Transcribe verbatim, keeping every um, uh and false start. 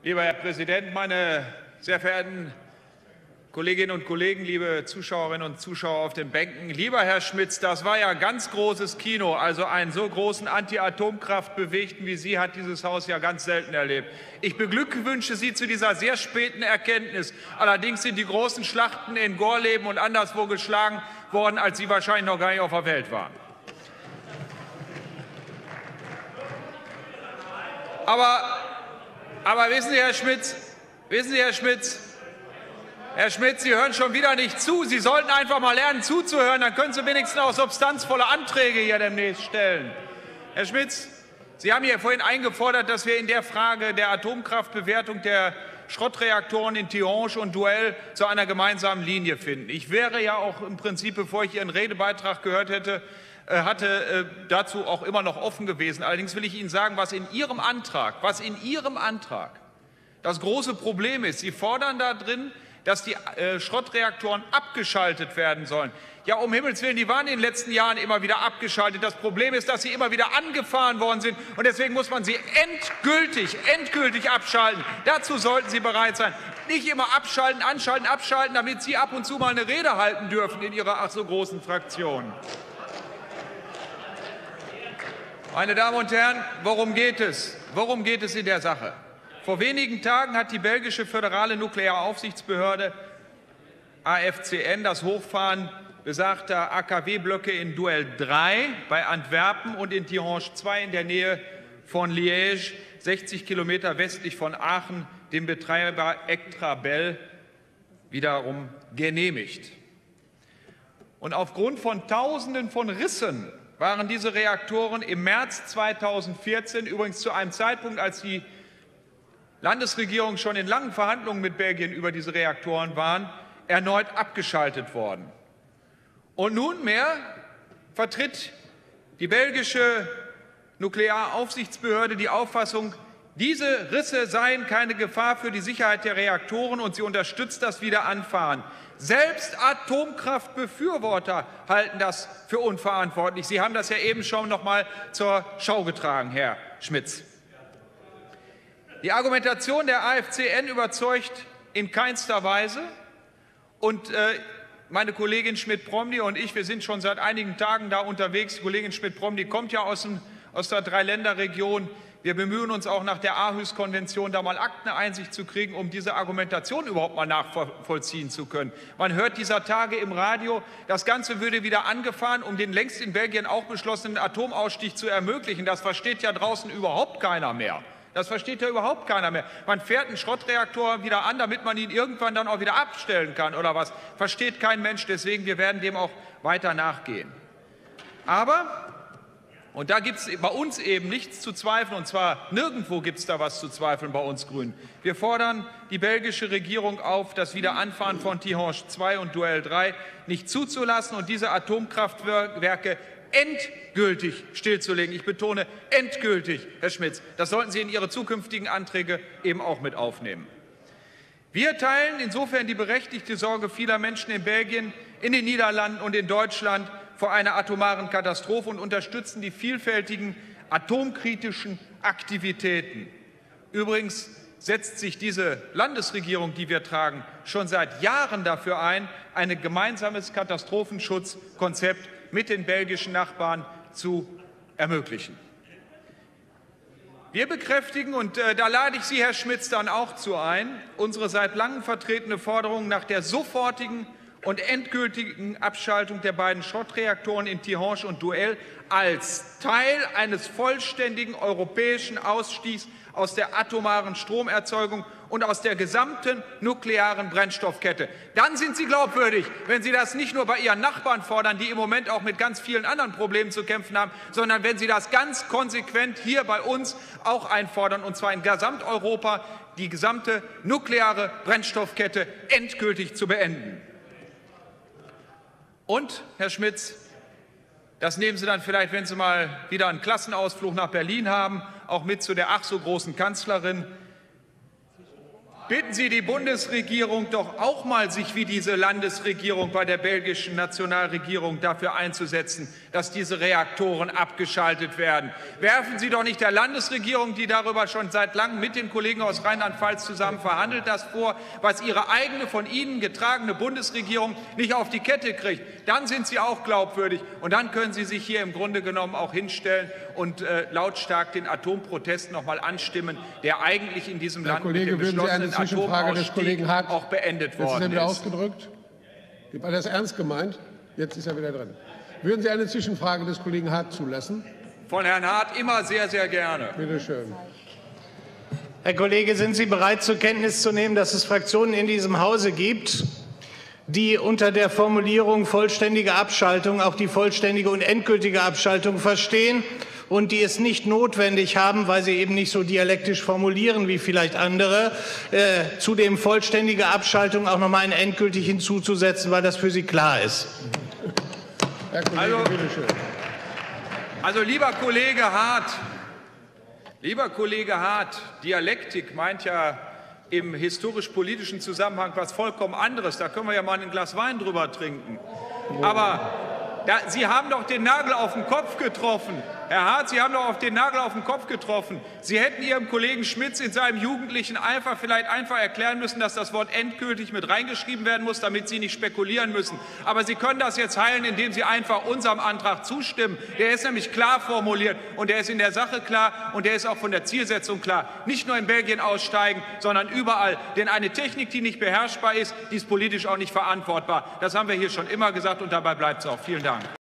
Lieber Herr Präsident, meine sehr verehrten Kolleginnen und Kollegen, liebe Zuschauerinnen und Zuschauer auf den Bänken! Lieber Herr Schmitz, das war ja ganz großes Kino. Also einen so großen Anti-Atomkraft-Bewegten wie Sie hat dieses Haus ja ganz selten erlebt. Ich beglückwünsche Sie zu dieser sehr späten Erkenntnis. Allerdings sind die großen Schlachten in Gorleben und anderswo geschlagen worden, als Sie wahrscheinlich noch gar nicht auf der Welt waren. Aber, aber wissen Sie, Herr Schmitz, wissen Sie, Herr Schmitz, Herr Schmitz, Sie hören schon wieder nicht zu. Sie sollten einfach mal lernen zuzuhören, dann können Sie wenigstens auch substanzvolle Anträge hier demnächst stellen. Herr Schmitz, Sie haben hier vorhin eingefordert, dass wir in der Frage der Atomkraftbewertung der Schrottreaktoren in Tihange und Duell zu einer gemeinsamen Linie finden. Ich wäre ja auch im Prinzip, bevor ich Ihren Redebeitrag gehört hätte, hatte dazu auch immer noch offen gewesen. Allerdings will ich Ihnen sagen, was in Ihrem Antrag, was in Ihrem Antrag das große Problem ist. Sie fordern da drin, dass die äh, Schrottreaktoren abgeschaltet werden sollen. Ja, um Himmels Willen, die waren in den letzten Jahren immer wieder abgeschaltet. Das Problem ist, dass sie immer wieder angefahren worden sind. Und deswegen muss man sie endgültig, endgültig abschalten. Dazu sollten Sie bereit sein. Nicht immer abschalten, anschalten, abschalten, damit Sie ab und zu mal eine Rede halten dürfen in Ihrer ach so großen Fraktion. Meine Damen und Herren, worum geht es? Worum geht es in der Sache? Vor wenigen Tagen hat die belgische föderale Nuklearaufsichtsbehörde A F C N das Hochfahren besagter A K W-Blöcke in Duell drei bei Antwerpen und in Tihange zwei in der Nähe von Liège, sechzig Kilometer westlich von Aachen, dem Betreiber Ectrabel, wiederum genehmigt. Und aufgrund von Tausenden von Rissen waren diese Reaktoren im März zweitausendvierzehn, übrigens zu einem Zeitpunkt, als die Landesregierung schon in langen Verhandlungen mit Belgien über diese Reaktoren waren, erneut abgeschaltet worden. Und nunmehr vertritt die belgische Nuklearaufsichtsbehörde die Auffassung, diese Risse seien keine Gefahr für die Sicherheit der Reaktoren und sie unterstützt das Wiederanfahren. Selbst Atomkraftbefürworter halten das für unverantwortlich. Sie haben das ja eben schon noch mal zur Schau getragen, Herr Schmitz. Die Argumentation der A F C N überzeugt in keinster Weise. Und äh, meine Kollegin Schmidt-Promny und ich, wir sind schon seit einigen Tagen da unterwegs. Die Kollegin Schmidt-Promny kommt ja aus, dem, aus der Dreiländerregion. Wir bemühen uns auch nach der Aarhus-Konvention, da mal Akteneinsicht zu kriegen, um diese Argumentation überhaupt mal nachvollziehen zu können. Man hört dieser Tage im Radio, das Ganze würde wieder angefahren, um den längst in Belgien auch beschlossenen Atomausstieg zu ermöglichen. Das versteht ja draußen überhaupt keiner mehr. Das versteht ja überhaupt keiner mehr. Man fährt einen Schrottreaktor wieder an, damit man ihn irgendwann dann auch wieder abstellen kann oder was. Versteht kein Mensch. Deswegen, wir werden dem auch weiter nachgehen. Aber, und da gibt es bei uns eben nichts zu zweifeln, und zwar nirgendwo gibt es da was zu zweifeln bei uns Grünen. Wir fordern die belgische Regierung auf, das Wiederanfahren von Tihange zwei und Duell drei nicht zuzulassen und diese Atomkraftwerke endgültig stillzulegen. Ich betone endgültig, Herr Schmitz. Das sollten Sie in Ihre zukünftigen Anträge eben auch mit aufnehmen. Wir teilen insofern die berechtigte Sorge vieler Menschen in Belgien, in den Niederlanden und in Deutschland vor einer atomaren Katastrophe und unterstützen die vielfältigen atomkritischen Aktivitäten. Übrigens setzt sich diese Landesregierung, die wir tragen, schon seit Jahren dafür ein, ein gemeinsames Katastrophenschutzkonzept mit den belgischen Nachbarn zu ermöglichen. Wir bekräftigen, und äh, da lade ich Sie, Herr Schmitz, dann auch zu ein, unsere seit langem vertretene Forderung nach der sofortigen und endgültigen Abschaltung der beiden Schrottreaktoren in Tihange und Duell als Teil eines vollständigen europäischen Ausstiegs aus der atomaren Stromerzeugung und aus der gesamten nuklearen Brennstoffkette. Dann sind Sie glaubwürdig, wenn Sie das nicht nur bei Ihren Nachbarn fordern, die im Moment auch mit ganz vielen anderen Problemen zu kämpfen haben, sondern wenn Sie das ganz konsequent hier bei uns auch einfordern, und zwar in Gesamteuropa, die gesamte nukleare Brennstoffkette endgültig zu beenden. Und, Herr Schmitz, das nehmen Sie dann vielleicht, wenn Sie mal wieder einen Klassenausflug nach Berlin haben, auch mit zu der ach so großen Kanzlerin. Bitten Sie die Bundesregierung doch auch mal, sich wie diese Landesregierung bei der belgischen Nationalregierung dafür einzusetzen, dass diese Reaktoren abgeschaltet werden. Werfen Sie doch nicht der Landesregierung, die darüber schon seit langem mit den Kollegen aus Rheinland-Pfalz zusammen verhandelt, das vor, was Ihre eigene von Ihnen getragene Bundesregierung nicht auf die Kette kriegt. Dann sind Sie auch glaubwürdig, und dann können Sie sich hier im Grunde genommen auch hinstellen und äh, lautstark den Atomprotest noch mal anstimmen, der eigentlich in diesem Herr Land Kollege, mit dem beschlossenen Zwischenfrage des Kollegen Hart auch beendet worden ist. Jetzt ist er wieder ist. ausgedrückt. War das ernst gemeint? Jetzt ist er wieder drin. Würden Sie eine Zwischenfrage des Kollegen Hart zulassen? Von Herrn Hart immer sehr, sehr gerne. Bitte schön. Herr Kollege, sind Sie bereit, zur Kenntnis zu nehmen, dass es Fraktionen in diesem Hause gibt, die unter der Formulierung vollständige Abschaltung auch die vollständige und endgültige Abschaltung verstehen und die es nicht notwendig haben, weil sie eben nicht so dialektisch formulieren wie vielleicht andere, äh, zudem vollständige Abschaltung auch noch mal ein endgültig hinzuzusetzen, weil das für sie klar ist? Herr Kollege, Also, bitte schön. Also, lieber Kollege Hart, lieber Kollege Hart, Dialektik meint ja im historisch-politischen Zusammenhang was vollkommen anderes. Da können wir ja mal ein Glas Wein drüber trinken. Aber da, Sie haben doch den Nagel auf den Kopf getroffen. Herr Hart, Sie haben doch auf den Nagel auf den Kopf getroffen. Sie hätten Ihrem Kollegen Schmitz in seinem jugendlichen Eifer vielleicht einfach erklären müssen, dass das Wort endgültig mit reingeschrieben werden muss, damit Sie nicht spekulieren müssen. Aber Sie können das jetzt heilen, indem Sie einfach unserem Antrag zustimmen. Der ist nämlich klar formuliert, und der ist in der Sache klar, und der ist auch von der Zielsetzung klar. Nicht nur in Belgien aussteigen, sondern überall. Denn eine Technik, die nicht beherrschbar ist, die ist politisch auch nicht verantwortbar. Das haben wir hier schon immer gesagt, und dabei bleibt es auch. Vielen Dank.